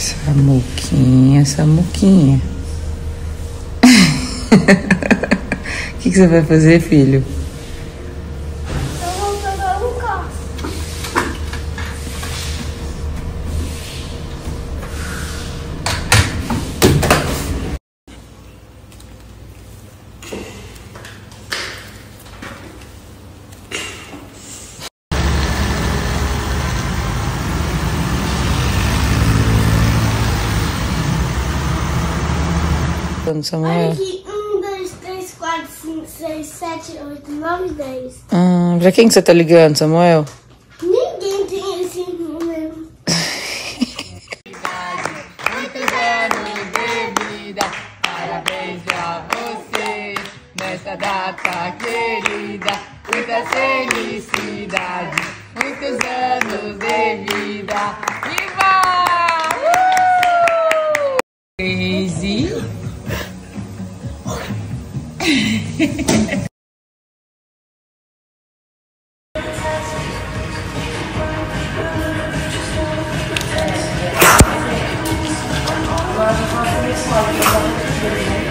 Samuquinha, Samuquinha. O que você vai fazer, filho? Eu vou pegar um carro. Samuel? Olha aqui, 1, 2, 3, 4, 5, 6, 7, 8, 9, 10. Pra quem que você tá ligando, Samuel? Ninguém tem esse número. Muitos anos de vida, parabéns pra você nessa data querida. Muita felicidade, muitos anos de vida. Viva! Crazy. Agora eu faço isso,